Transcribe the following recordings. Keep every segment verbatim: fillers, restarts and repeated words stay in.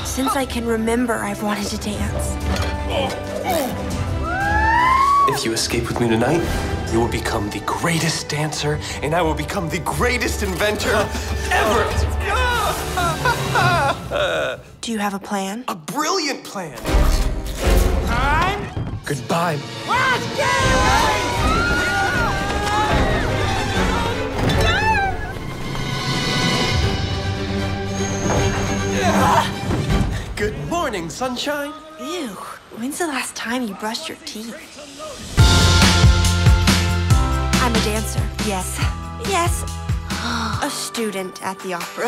Since I can remember, I've wanted to dance. If you escape with me tonight, you will become the greatest dancer, and I will become the greatest inventor ever! Do you have a plan? A brilliant plan! Time? Goodbye. Let's get away! Good morning, sunshine. Ew, when's the last time you brushed your teeth? I'm a dancer, yes. Yes. A student at the opera.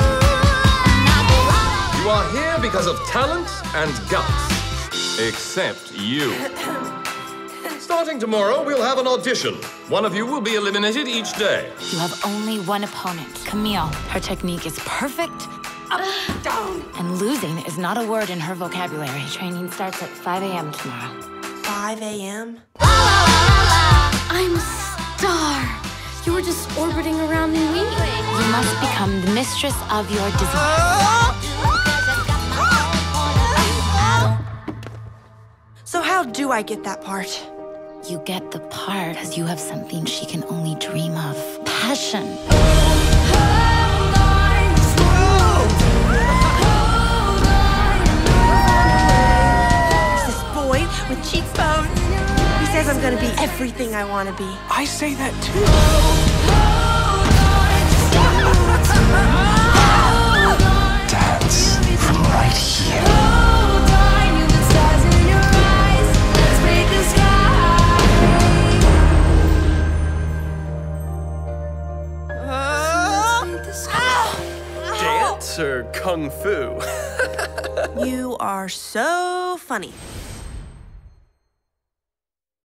You are here because of talent and guts. Except you. Starting tomorrow, we'll have an audition. One of you will be eliminated each day. You have only one opponent, Camille. Her technique is perfect. Up, down. And losing is not a word in her vocabulary. Training starts at five A M tomorrow. five A M? I'm a star. You were just orbiting around me. You must become the mistress of your disease. So how do I get that part? You get the part because you have something she can only dream of. Passion. There's this boy with cheekbones. He says I'm gonna be everything I want to be. I say that too. Dance from right here. Dance or kung fu? You are so funny.